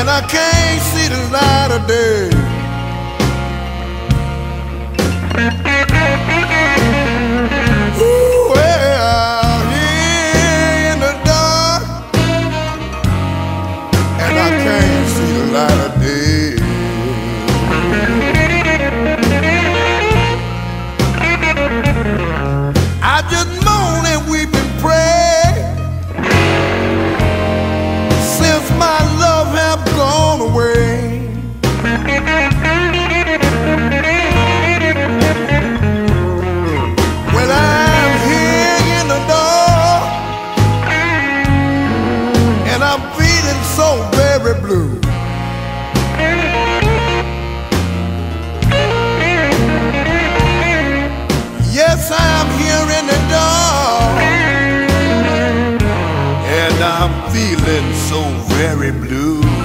and I can't see the light of day. Ooh, well, here in the dark, and I can't see the light of day. I just moan and weep and pray, since my love have gone away. Well, I'm here in the dark, and I'm feeling so very blue. Yes, I'm here in the dark, and I'm feeling so very blue.